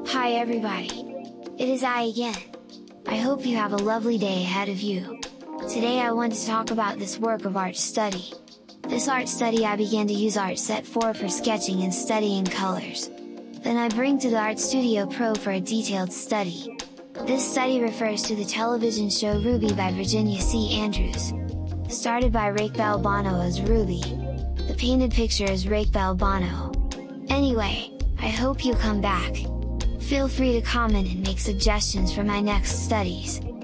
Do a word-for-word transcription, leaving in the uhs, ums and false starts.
Hi everybody! It is I again! I hope you have a lovely day ahead of you. Today I want to talk about this work of art study. This art study I began to use Art Set four for sketching and studying colors. Then I bring to the Art Studio Pro for a detailed study. This study refers to the television show Ruby by Virginia C. Andrews. Started by Raechelle Banno as Ruby. The painted picture is Raechelle Banno. Anyway, I hope you come back! Feel free to comment and make suggestions for my next studies.